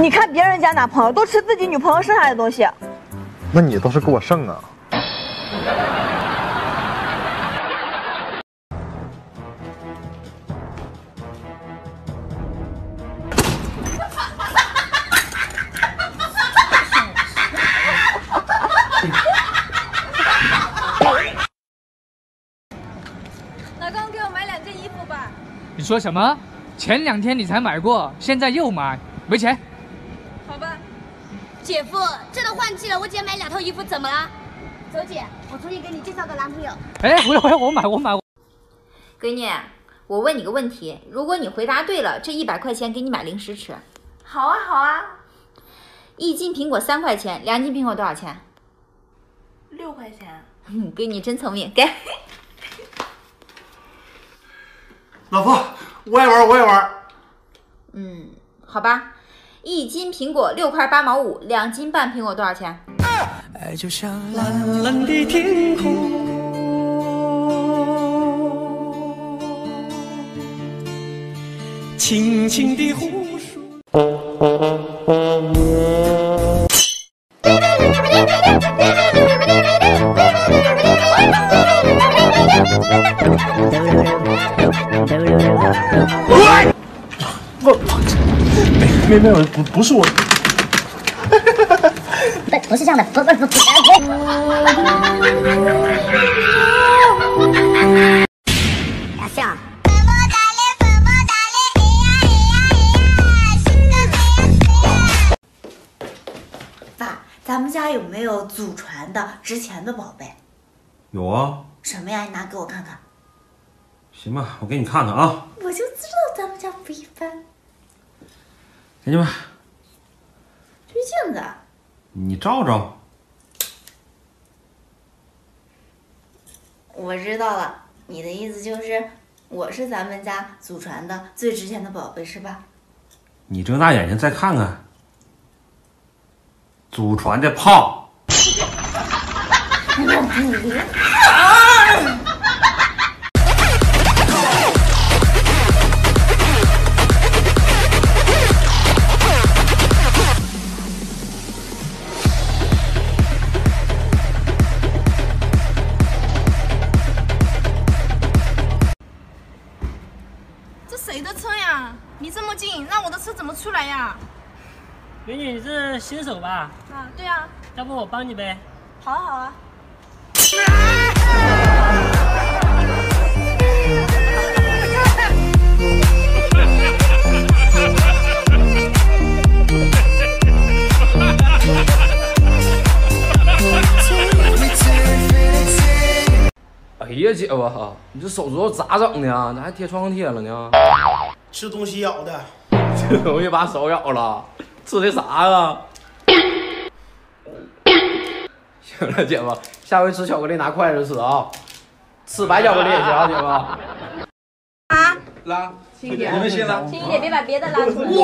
你看别人家男朋友都吃自己女朋友剩下的东西， 那你倒是给我剩啊！ 老公，给我买2件衣服吧。 你说什么？前2天你才买过，现在又买，没钱？ 好吧。 姐夫，这都换季了，我姐买2套衣服怎么了？走姐，我重新给你介绍个男朋友。 哎，不要，我买。 闺女，我问你个问题，如果你回答对了，这100块钱给你买零食吃。 好啊，好啊。 1斤苹果3块钱，2斤苹果多少钱 ？6块钱。 闺女真聪明，给。 老婆，我也玩。 好吧，1斤苹果6块8毛5，2斤半苹果多少钱？ 爱就像蓝蓝的天空，轻轻的湖水。 没有，不是我。 不是这样的，不。大象。 爸，咱们家有没有祖传的值钱的宝贝？ 有啊。 什么呀？你拿给我看看。 行吧，我给你看看啊。 我就知道咱们家不一般。 给你们。 这镜子。 你照照。 我知道了，你的意思就是我是咱们家祖传的最值钱的宝贝，是吧？ 你睁大眼睛再看看，祖传的胖。 谁的车呀？离这么近，让我的车怎么出来呀？ 美女，你是新手吧？ 啊，对啊。 要不我帮你呗？ 好啊，好啊。 哎呀，姐夫，你这手指头咋整的呀？咋还贴创可贴了呢？ 吃东西咬的。 这东西把手咬了，吃的啥呀？行了，姐夫，下回吃巧克力拿筷子吃啊，吃白巧克力也行啊，姐夫。 啊， 拉， 轻一点， 你们先拉， 轻一点，别把别的拉出来。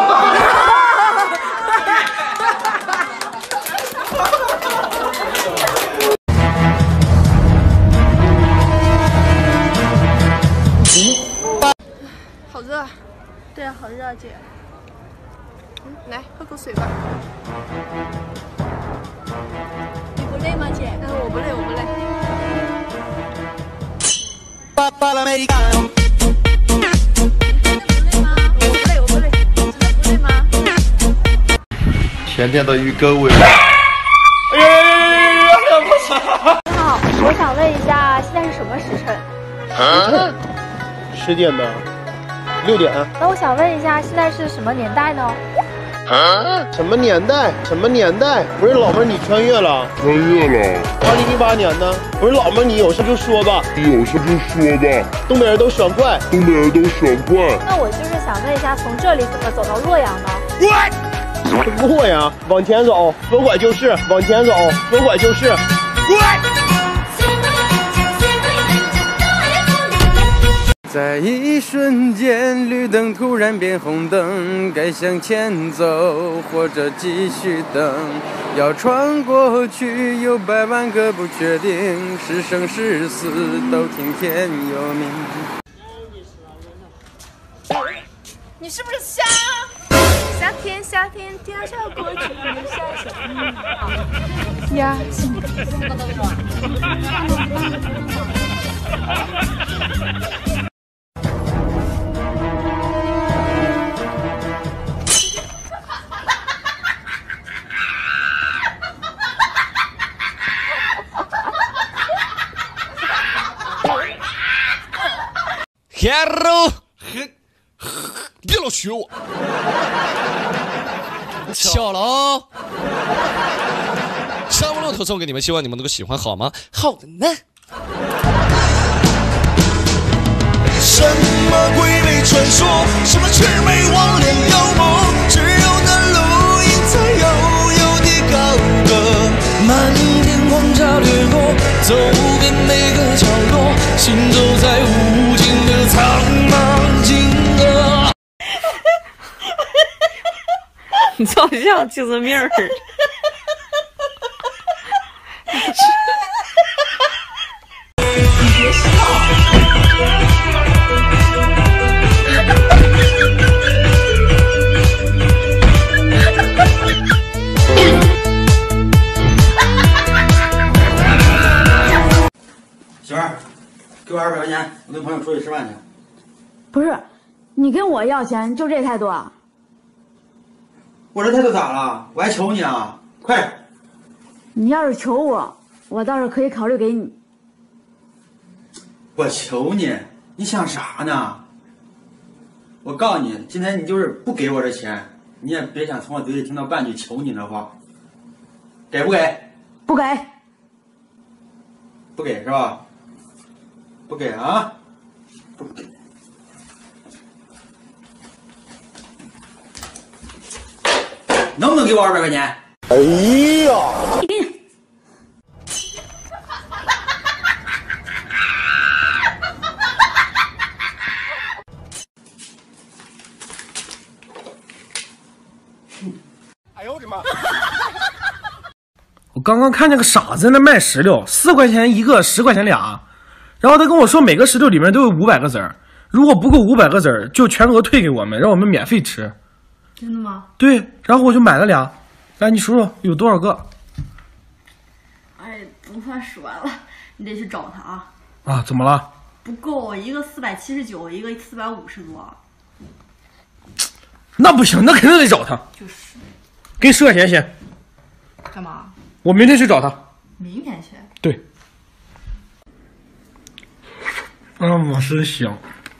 好热，对啊，好热啊，姐。来喝口水吧。你不累吗，姐？我不累，我不累。我不累，真的不累吗？ 甜甜的鱼各位。 你好，我想问一下，现在是什么时辰 ？10点的，6点。 那我想问一下，现在是什么年代呢？ 什么年代？什么年代？不是老妹儿，你穿越了。2018年呢？不是老妹儿，你有事就说吧。东北人都爽快。 那我就是想问一下，从这里怎么走到洛阳呢？ 洛阳，往前走，左拐就是；往前走，左拐就是。 在一瞬间，绿灯突然变红灯，该向前走，或者继续等。要穿过去，有100万个不确定，是生是死都听天由命。 你是不是瞎？ 夏天夏天掉下过去留下小呀。 Hello， 别老学我，巧了哦。356特送给你们，希望你们能够喜欢，好吗？好的呢。什么鬼魅传说，什么魑魅魍魉妖魔，只有那录音才悠悠地高歌，漫天狂沙掠过，走遍每个角落，行走在无尽的苍茫金河。 你照相就是命儿。 媳妇儿，给我200块钱，我跟朋友出去吃饭去。 不是，你跟我要钱就这态度啊？ 我这态度咋了？我还求你啊！快点！ 你要是求我，我倒是可以考虑给你。 我求你，你想啥呢？我告诉你，今天你就是不给我这钱，你也别想从我嘴里听到半句求你的话。给不给？ 不给。 不给是吧？不给啊！不给。能不能给我200块钱？ 哎呀！ 哎呦我的妈！ 我刚刚看见个傻子在那卖石榴，4块钱一个，10块钱俩。然后他跟我说每个石榴里面都有500个籽儿，如果不够500个籽儿，就全额退给我们，让我们免费吃。 真的吗？ 对，然后我就买了俩。来，你数数有多少个？ 哎，不算数完了，你得去找他啊。 啊，怎么了？ 不够，一个479，一个450多。 那不行，那肯定得找他。 就是。 给10块钱先。 干嘛？ 我明天去找他。 明天去？ 对。我是想。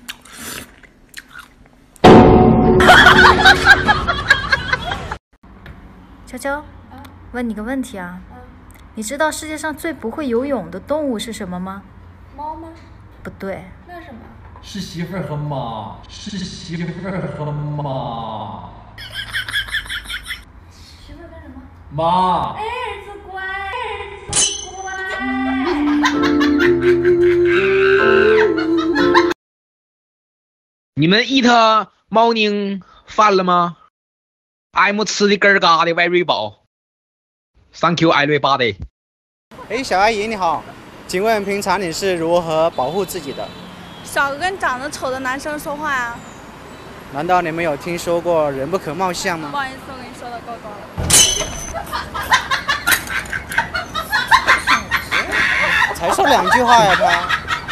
娇娇，问你个问题啊，你知道世界上最不会游泳的动物是什么吗？ 猫吗？ 不对， 那是什么？ 是媳妇儿和妈，是媳妇儿和妈。 媳妇儿干什么？ 妈。 儿子乖，儿子乖。 你们 eat morning 饭了吗？I'm 吃的根儿嘎的 very 饱。Thank you everybody。 哎，小阿姨你好，请问平常你是如何保护自己的？ 少跟长得丑的男生说话呀。 难道你们有听说过人不可貌相吗？ 不好意思，我跟你说的够多了。 才说2句话呀他。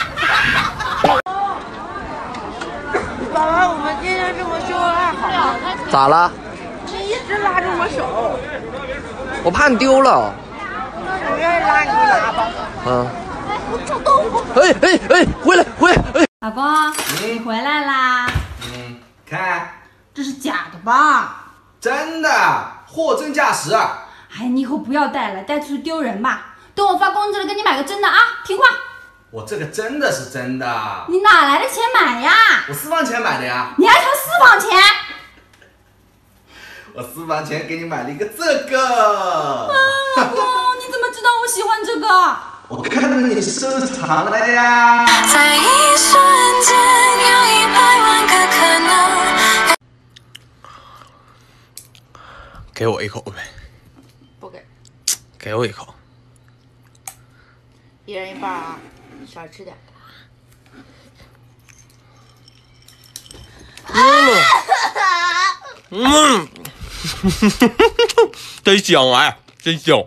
爸爸，我们今天这么秀恩爱好吗？ 咋了？ 你一直拉着我手。 我怕你丢了。 那我愿意拉你就拉吧。我找到我。 哎，回来！哎， 老公，你回来啦？ 看， 这是假的吧？ 真的，货真价实。 哎，你以后不要带了，带出去丢人吧。等我发工资了，给你买个真的啊！听话。 我这个真的是真的。 你哪来的钱买呀？ 我私房钱买的呀。 你还藏私房钱？ 我私房钱给你买了一个这个。 老公，你怎么知道我喜欢这个？ 我看到你收藏了呀。 在一瞬间有100万个可能。 给我一口呗。 不给。 给我一口。 一人1半啊，少吃点。 真香哎，真香。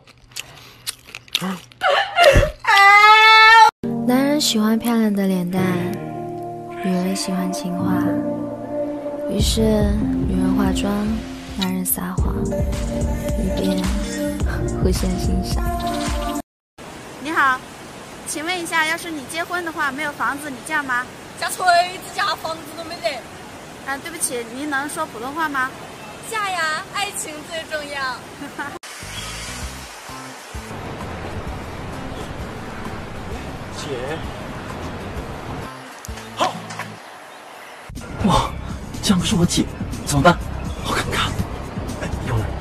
男人喜欢漂亮的脸蛋，女人喜欢情话。于是，女人化妆，男人撒谎，以便互相欣赏。 你好，请问一下，要是你结婚的话，没有房子，你嫁吗？ 嫁锤子，嫁房子都没得。 对不起，您能说普通话吗？ 嫁呀，爱情最重要。 姐，好，哇，这样不是我姐，怎么办？好尴尬。哎，有人。